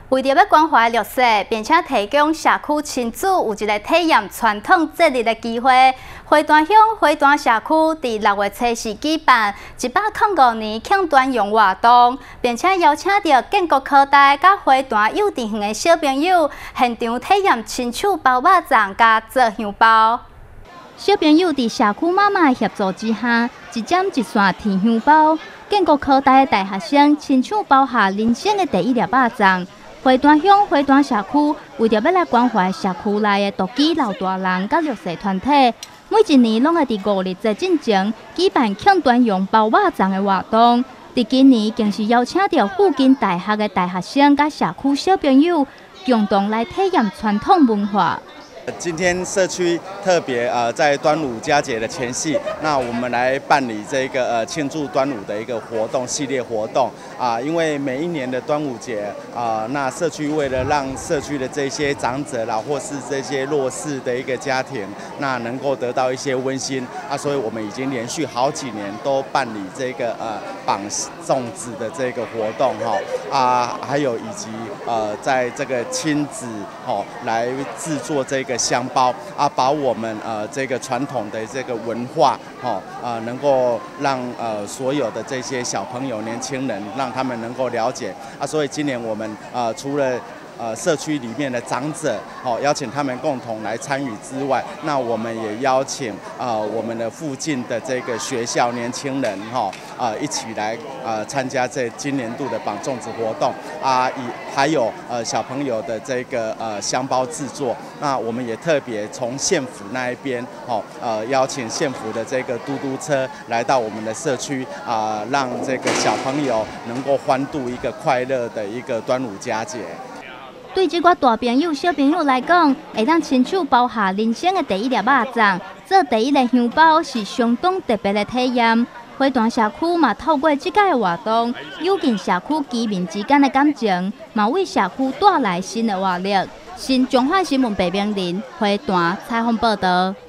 为着要关怀弱势，并且提供社区亲子有一个体验传统节日的机会，花坛乡花坛社区伫6月初4举办105年庆端阳活动，并且邀请到建国科大甲花坛幼稚园的小朋友现场体验亲手包肉粽甲做香包。小朋友伫社区妈妈的协助之下，一针一线甜香包。建国科大的大学生亲手包下人生的第一粒肉粽。花坛乡花坛社区为着要来关怀社区内的独居老大人甲弱势团体，每一年拢会伫5日节之前举办庆端阳包肉粽的活动。伫今年更是邀请到附近大学的大学生甲社区小朋友共同来体验传统文化。 今天社区特别在端午佳节的前夕，那我们来办理这个庆祝端午的一个活动系列活动因为每一年的端午节那社区为了让社区的这些长者啦，或是这些弱势的一个家庭，那能够得到一些温馨所以我们已经连续好几年都办理这个绑粽子的这个活动还有以及在这个亲子来制作这个香包把我们这个传统的这个文化能够让所有的这些小朋友、年轻人，让他们能够了解所以今年我们除了社区里面的长者邀请他们共同来参与之外，那我们也邀请我们的附近的这个学校年轻人一起来参加这今年度的绑粽子活动还有小朋友的这个香包制作，那我们也特别从县府那一边邀请县府的这个嘟嘟车来到我们的社区让这个小朋友能够欢度一个快乐的一个端午佳节。 对这个大朋友、小朋友来讲，会当亲手包下人生的第一粒肉粽，做第一个香包是相当特别的体验。花坛社区嘛，透过这届活动，友近社区居民之间的感情，嘛为社区带来新的活力。新中华新闻白明林花坛采访报道。